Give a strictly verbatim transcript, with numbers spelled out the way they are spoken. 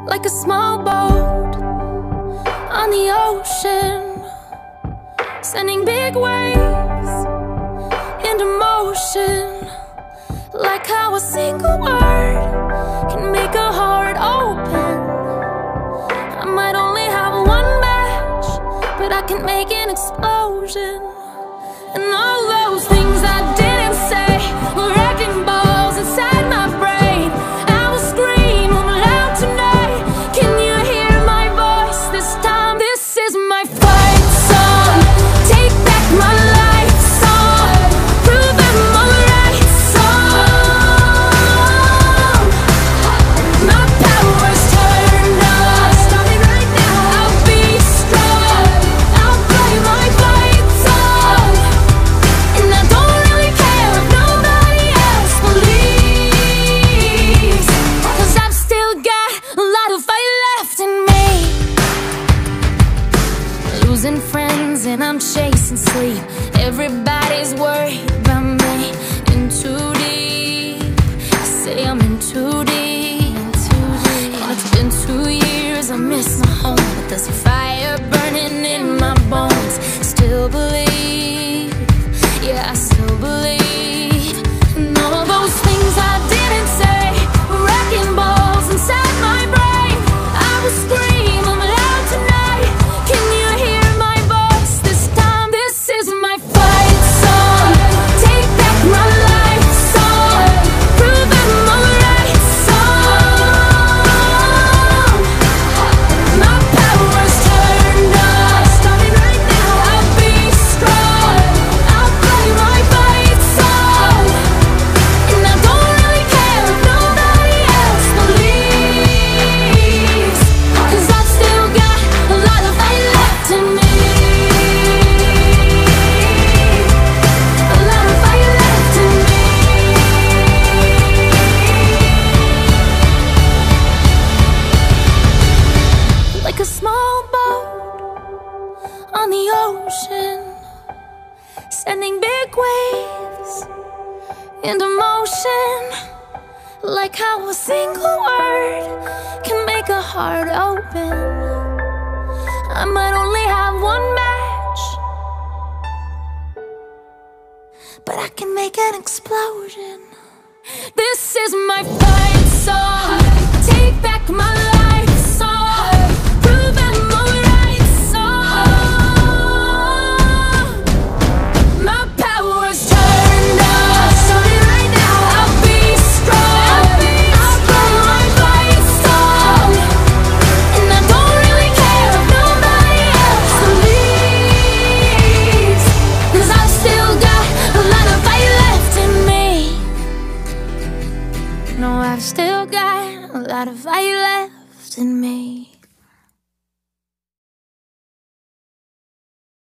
like a small boat on the ocean, sending big waves into motion. Like how a single word can make a heart open. I might only have one match, but I can make an explosion. And all those things I didn't say were wrecking balls inside my brain. I will scream loud tonight. Can you hear my voice this time? This is my fight song. Take back my life song. Prove I'm alright song. My power's turned on. Starting right now. I'll be strong. I'll play my fight song. And I don't really care if nobody else believes, 'cause I've still got a lot of fight left in me. Losing friends and I'm chasing sleep. Everybody's worried about me. In too deep. I say I'm in too deep. And it's been two years, I miss my home, but there's a fire burning in my bones. Still believe, yeah, I still believe. And all those things I didn't say were wrecking balls inside my brain. I will scream I'm loud tonight. Can you hear my voice this time? This is my fight song. Take back my life song. Prove I'm alright song. My power's turned on. Starting right now. I'll be strong. I'll play my fight song. And I don't really care if nobody else believes, 'cause I've still got a lot of fight left in me. A lot of fight left in me. Like a small boat on the ocean, sending big waves into motion. Like how a single word can make a heart open. I might only have one match, but I can make an explosion. This is my fight song. Take back my life song. Prove I'm alright song. My power's turned on. Starting right now. I'll be strong. I'll play my fight song. And I don't really care if nobody else believes, 'cause I've still got a lot of fight left in me. No, I've still got a lot of fight left in me.